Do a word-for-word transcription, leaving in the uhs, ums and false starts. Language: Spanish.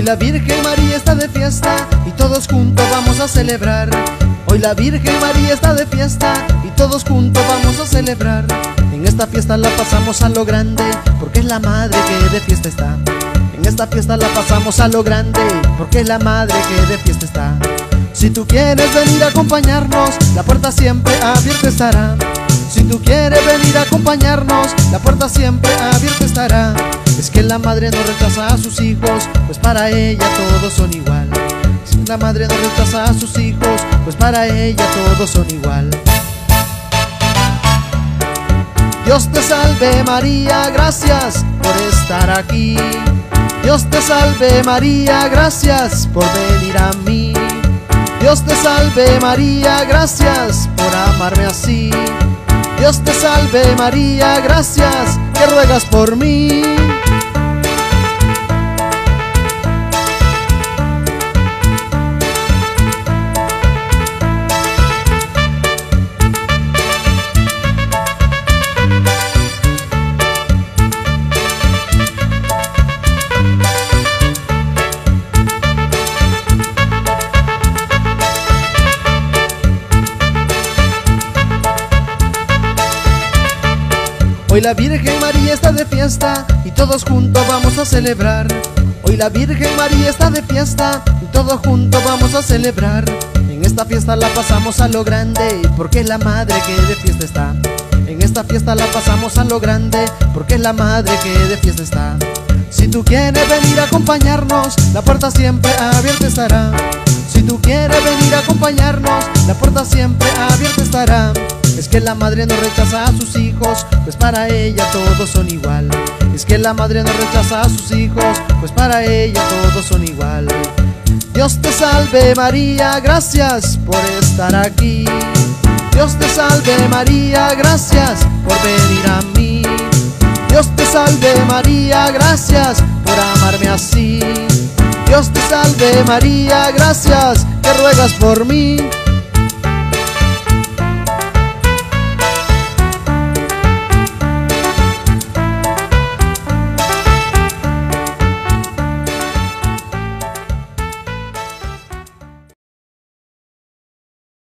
Hoy la Virgen María está de fiesta y todos juntos vamos a celebrar. Hoy la Virgen María está de fiesta y todos juntos vamos a celebrar. En esta fiesta la pasamos a lo grande porque es la madre que de fiesta está. En esta fiesta la pasamos a lo grande porque es la madre que de fiesta está. Si tú quieres venir a acompañarnos, la puerta siempre abierta estará. Si tú quieres venir a acompañarnos, la puerta siempre abierta estará. Es que la madre no rechaza a sus hijos, pues para ella todos son igual. Si la madre no rechaza a sus hijos, pues para ella todos son igual. Dios te salve María, gracias por estar aquí. Dios te salve María, gracias por venir a mí. Dios te salve María, gracias por amarme así. Dios te salve María, gracias que ruegas por mí. Hoy la Virgen María está de fiesta y todos juntos vamos a celebrar. Hoy la Virgen María está de fiesta y todos juntos vamos a celebrar. En esta fiesta la pasamos a lo grande porque es la madre que de fiesta está. En esta fiesta la pasamos a lo grande porque es la madre que de fiesta está. Si tú quieres venir a acompañarnos, la puerta siempre abierta estará. Si tú quieres venir a acompañarnos, la puerta siempre abierta estará. Es que la madre no rechaza a sus hijos, pues para ella todos son igual. Es que la madre no rechaza a sus hijos, pues para ella todos son igual. Dios te salve María, gracias por estar aquí. Dios te salve María, gracias por venir a mí. Dios te salve María, gracias por amarme así. Dios te salve María, gracias que ruegas por mí.